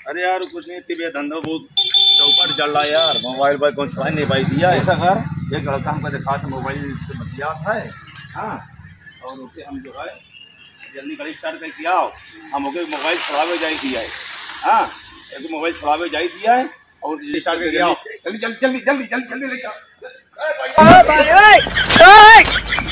अरे यार कुछ नहीं, तिबे धंधा बहुत चौपट चल रहा है यार। मोबाइल पर कौन छुपा नहीं पाई दिया। ऐसा कर, एक लड़का हमको दिखा था मोबाइल से बतिया है। हाँ, और ओके हम जो है जल्दी गाड़ी स्टार्ट कर किया हम ओके मोबाइल छुड़ावे जाए दिया है। हाँ, एक मोबाइल छुड़ावे जाए दिया है और स्टार्ट कर दिया। जल्दी जल्दी जल्दी जल्दी जल्दी जल्दी लेके आओ।